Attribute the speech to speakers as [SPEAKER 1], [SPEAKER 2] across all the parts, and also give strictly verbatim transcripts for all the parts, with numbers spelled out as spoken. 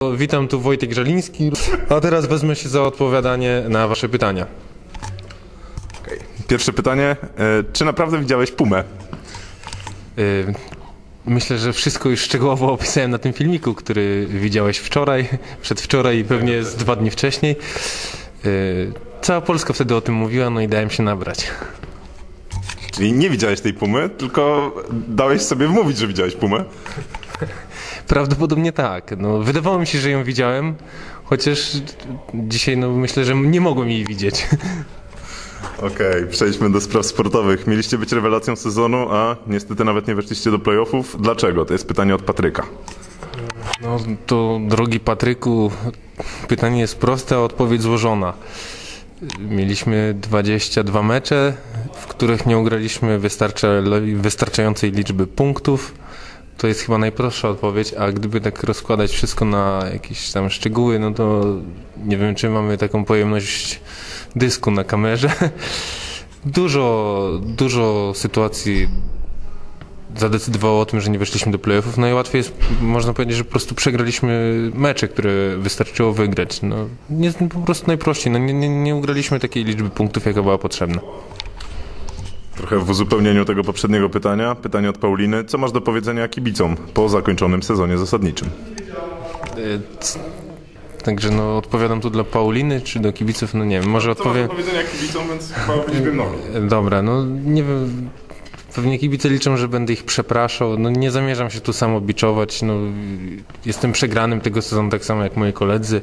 [SPEAKER 1] Witam, tu Wojtek Żaliński, a teraz wezmę się za odpowiadanie na wasze pytania.
[SPEAKER 2] Okay. Pierwsze pytanie, czy naprawdę widziałeś pumę?
[SPEAKER 1] Yy, myślę, że wszystko już szczegółowo opisałem na tym filmiku, który widziałeś wczoraj, przedwczoraj i pewnie z dwa dni wcześniej. Yy, cała Polska wtedy o tym mówiła, no i dałem się nabrać.
[SPEAKER 2] Czyli nie widziałeś tej pumy, tylko dałeś sobie wmówić, że widziałeś pumę?
[SPEAKER 1] Prawdopodobnie tak. No, wydawało mi się, że ją widziałem, chociaż dzisiaj no, myślę, że nie mogłem jej widzieć.
[SPEAKER 2] Okej, okay, przejdźmy do spraw sportowych. Mieliście być rewelacją sezonu, a niestety nawet nie weszliście do playoffów. Dlaczego? To jest pytanie od Patryka.
[SPEAKER 1] No to drogi Patryku, pytanie jest proste, a odpowiedź złożona. Mieliśmy dwadzieścia dwa mecze, w których nie ugraliśmy wystarcza, wystarczającej liczby punktów. To jest chyba najprostsza odpowiedź, a gdyby tak rozkładać wszystko na jakieś tam szczegóły, no to nie wiem, czy mamy taką pojemność dysku na kamerze. Dużo, dużo sytuacji zadecydowało o tym, że nie weszliśmy do playoffów. Najłatwiej jest, można powiedzieć, że po prostu przegraliśmy mecze, które wystarczyło wygrać. No, nie, po prostu najprościej. No, nie, nie, nie ugraliśmy takiej liczby punktów, jaka była potrzebna.
[SPEAKER 2] Trochę w uzupełnieniu tego poprzedniego pytania, pytanie od Pauliny. Co masz do powiedzenia kibicom po zakończonym sezonie zasadniczym?
[SPEAKER 1] Także no, odpowiadam tu dla Pauliny, czy do kibiców, no nie wiem, może odpowiem...
[SPEAKER 2] Co masz do powiedzenia kibicom, więc chyba liczbę nogi.
[SPEAKER 1] Dobra, no nie wiem, pewnie kibice liczą, że będę ich przepraszał, no nie zamierzam się tu samo biczować, no jestem przegranym tego sezonu tak samo jak moi koledzy.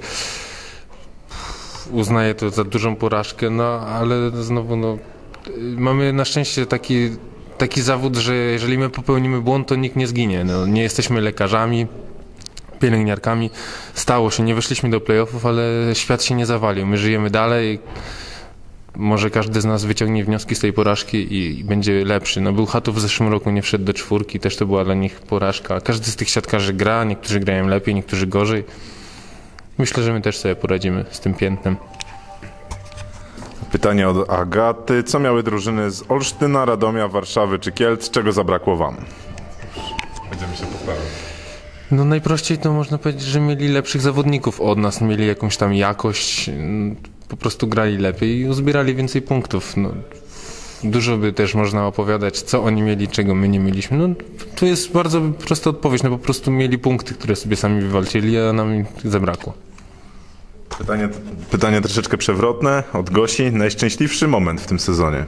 [SPEAKER 1] Uznaję to za dużą porażkę, no ale znowu no mamy na szczęście taki, taki zawód, że jeżeli my popełnimy błąd, to nikt nie zginie. No, nie jesteśmy lekarzami, pielęgniarkami. Stało się, nie weszliśmy do playoffów, ale świat się nie zawalił. My żyjemy dalej. Może każdy z nas wyciągnie wnioski z tej porażki i, i będzie lepszy. No, był Chatów w zeszłym roku, nie wszedł do czwórki, też to była dla nich porażka. Każdy z tych siatkarzy gra, niektórzy grają lepiej, niektórzy gorzej. Myślę, że my też sobie poradzimy z tym piętnem.
[SPEAKER 2] Pytanie od Agaty. Co miały drużyny z Olsztyna, Radomia, Warszawy czy Kielc? Czego zabrakło wam? Będziemy się powtarzać.
[SPEAKER 1] No najprościej to można powiedzieć, że mieli lepszych zawodników od nas, mieli jakąś tam jakość, po prostu grali lepiej i uzbierali więcej punktów. No, dużo by też można opowiadać, co oni mieli, czego my nie mieliśmy. No to jest bardzo prosta odpowiedź, no po prostu mieli punkty, które sobie sami wywalczyli, a nam ich zabrakło.
[SPEAKER 2] Pytanie, pytanie troszeczkę przewrotne od Gosi. Najszczęśliwszy moment w tym sezonie?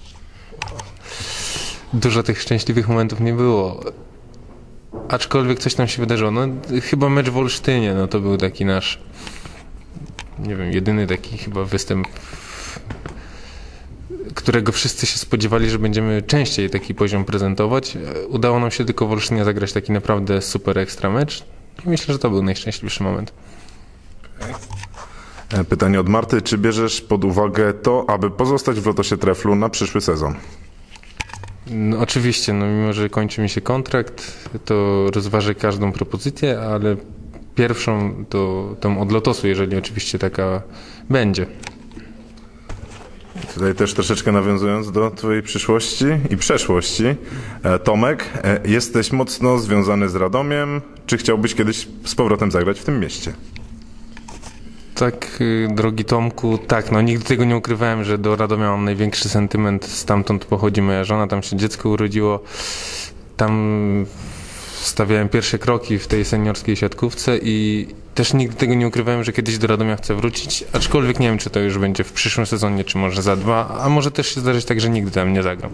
[SPEAKER 1] Dużo tych szczęśliwych momentów nie było. Aczkolwiek coś tam się wydarzyło. No, chyba mecz w Olsztynie, no to był taki nasz, nie wiem, jedyny taki chyba występ, którego wszyscy się spodziewali, że będziemy częściej taki poziom prezentować. Udało nam się tylko w Olsztynie zagrać taki naprawdę super ekstra mecz i myślę, że to był najszczęśliwszy moment.
[SPEAKER 2] Pytanie od Marty. Czy bierzesz pod uwagę to, aby pozostać w Lotosie Treflu na przyszły sezon?
[SPEAKER 1] No, oczywiście, no, mimo że kończy mi się kontrakt, to rozważę każdą propozycję, ale pierwszą to tą od Lotosu, jeżeli oczywiście taka będzie.
[SPEAKER 2] Tutaj też troszeczkę nawiązując do twojej przyszłości i przeszłości. Tomek, jesteś mocno związany z Radomiem. Czy chciałbyś kiedyś z powrotem zagrać w tym mieście?
[SPEAKER 1] Tak, drogi Tomku, tak, no nigdy tego nie ukrywałem, że do Radomia mam największy sentyment, stamtąd pochodzi moja żona, tam się dziecko urodziło, tam stawiałem pierwsze kroki w tej seniorskiej siatkówce i też nigdy tego nie ukrywałem, że kiedyś do Radomia chcę wrócić, aczkolwiek nie wiem, czy to już będzie w przyszłym sezonie, czy może za dwa, a może też się zdarzyć tak, że nigdy tam nie zagram.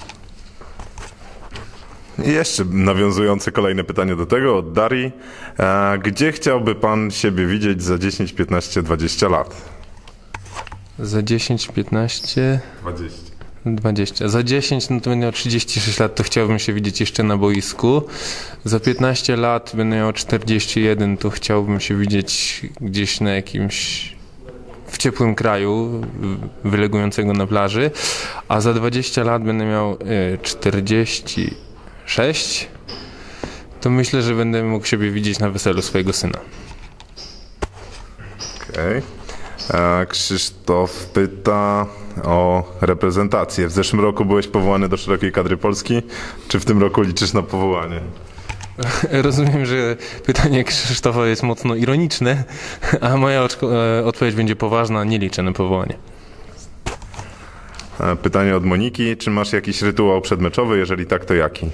[SPEAKER 2] I jeszcze nawiązujące kolejne pytanie do tego od Darii. Gdzie chciałby pan siebie widzieć za dziesięć, piętnaście, dwadzieścia lat?
[SPEAKER 1] Za dziesięć, piętnaście...
[SPEAKER 2] dwadzieścia.
[SPEAKER 1] dwadzieścia. Za dziesięć, no to będę miał trzydzieści sześć lat, to chciałbym się widzieć jeszcze na boisku. Za piętnaście lat będę miał czterdzieści jeden, to chciałbym się widzieć gdzieś na jakimś... w ciepłym kraju, wylegującego na plaży. A za dwadzieścia lat będę miał czterdzieści sześć, to myślę, że będę mógł siebie widzieć na weselu swojego syna.
[SPEAKER 2] Okej. Okay. Krzysztof pyta o reprezentację. W zeszłym roku byłeś powołany do szerokiej kadry Polski. Czy w tym roku liczysz na powołanie?
[SPEAKER 1] Rozumiem, że pytanie Krzysztofa jest mocno ironiczne, a moja odpowiedź będzie poważna, nie liczę na powołanie.
[SPEAKER 2] Pytanie od Moniki. Czy masz jakiś rytuał przedmeczowy? Jeżeli tak, to jaki?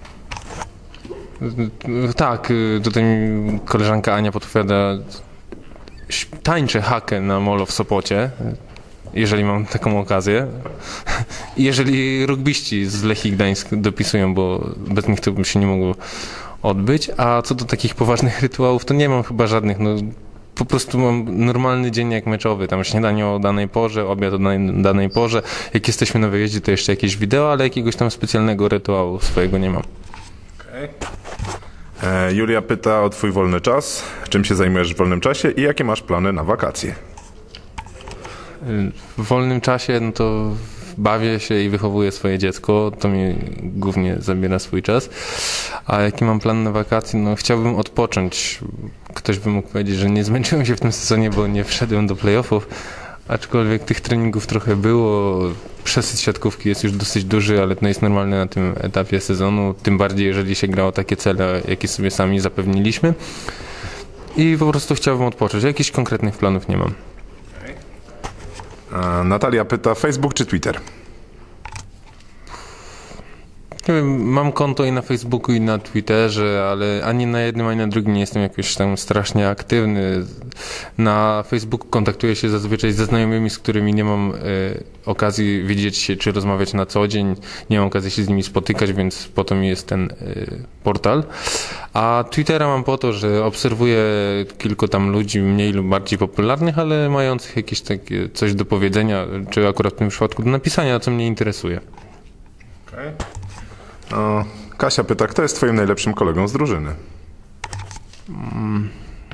[SPEAKER 1] Tak, tutaj mi koleżanka Ania podpowiada, tańczę hakę na molo w Sopocie, jeżeli mam taką okazję. Jeżeli rugbiści z Lechii Gdańsk dopisują, bo bez nich to by się nie mogło odbyć. A co do takich poważnych rytuałów, to nie mam chyba żadnych. No, po prostu mam normalny dzień jak meczowy. Tam śniadanie o danej porze, obiad o danej, danej porze. Jak jesteśmy na wyjeździe, to jeszcze jakieś wideo, ale jakiegoś tam specjalnego rytuału swojego nie mam.
[SPEAKER 2] Okay. E, Julia pyta o twój wolny czas. Czym się zajmujesz w wolnym czasie i jakie masz plany na wakacje?
[SPEAKER 1] W wolnym czasie no to bawię się i wychowuję swoje dziecko. To mi głównie zabiera swój czas. A jaki mam plan na wakacje? No chciałbym odpocząć. Ktoś by mógł powiedzieć, że nie zmęczyłem się w tym sezonie, bo nie wszedłem do playoffów. Aczkolwiek tych treningów trochę było. Przesyt siatkówki jest już dosyć duży, ale to jest normalne na tym etapie sezonu. Tym bardziej, jeżeli się grało takie cele, jakie sobie sami zapewniliśmy. I po prostu chciałbym odpocząć. Jakichś konkretnych planów nie mam.
[SPEAKER 2] A Natalia pyta, Facebook czy Twitter?
[SPEAKER 1] Nie wiem, mam konto i na Facebooku, i na Twitterze, ale ani na jednym, ani na drugim nie jestem jakoś tam strasznie aktywny. Na Facebooku kontaktuję się zazwyczaj ze znajomymi, z którymi nie mam e, okazji widzieć się czy rozmawiać na co dzień. Nie mam okazji się z nimi spotykać, więc po to mi jest ten e, portal. A Twittera mam po to, że obserwuję kilku tam ludzi mniej lub bardziej popularnych, ale mających jakieś takie coś do powiedzenia, czy akurat w tym przypadku do napisania, co mnie interesuje.
[SPEAKER 2] Okay. O, Kasia pyta, kto jest twoim najlepszym kolegą z drużyny?
[SPEAKER 1] Mm.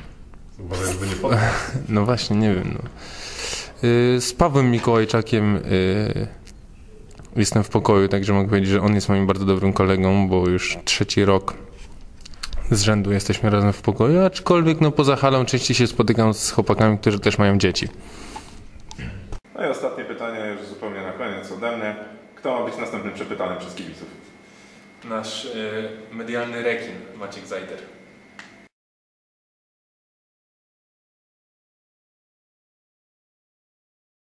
[SPEAKER 1] No właśnie, nie wiem. No. Z Pawłem Mikołajczakiem jestem w pokoju, także mogę powiedzieć, że on jest moim bardzo dobrym kolegą, bo już trzeci rok z rzędu jesteśmy razem w pokoju, aczkolwiek no, poza halą częściej się spotykam z chłopakami, którzy też mają dzieci.
[SPEAKER 2] No i ostatnie pytanie, już zupełnie na koniec ode mnie. Kto ma być następnym przepytany przez kibiców?
[SPEAKER 1] Nasz y, medialny rekin Maciek Zajder.